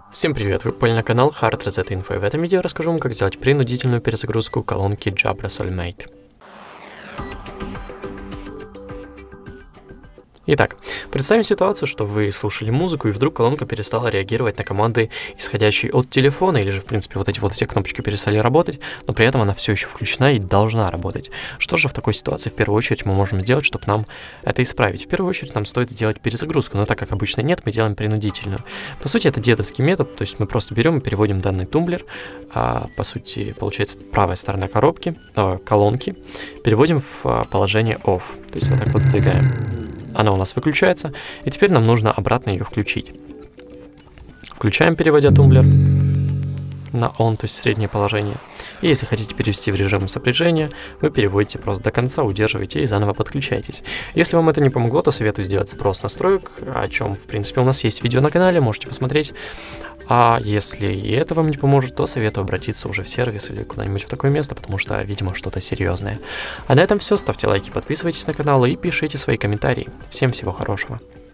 Всем привет, вы попали на канал Hard Reset Info, и в этом видео я расскажу вам, как сделать принудительную перезагрузку колонки Jabra Soulmate. Итак, представим ситуацию, что вы слушали музыку, и вдруг колонка перестала реагировать на команды, исходящие от телефона, или же, в принципе, вот эти вот все кнопочки перестали работать, но при этом она все еще включена и должна работать. Что же в такой ситуации в первую очередь мы можем сделать, чтобы нам это исправить? В первую очередь нам стоит сделать перезагрузку, но так как обычно нет, мы делаем принудительную. По сути, это дедовский метод, то есть мы просто берем и переводим данный тумблер, по сути, получается, правая сторона колонки, переводим в положение off, то есть вот так вот сдвигаем. Она у нас выключается, и теперь нам нужно обратно ее включить. Включаем, переводя тумблер на on, то есть среднее положение. И если хотите перевести в режим сопряжения, вы переводите просто до конца, удерживаете и заново подключаетесь. Если вам это не помогло, то советую сделать запрос настроек, о чем, в принципе, у нас есть видео на канале, можете посмотреть. А если и это вам не поможет, то советую обратиться уже в сервис или куда-нибудь в такое место, потому что, видимо, что-то серьезное. А на этом все. Ставьте лайки, подписывайтесь на канал и пишите свои комментарии. Всем всего хорошего.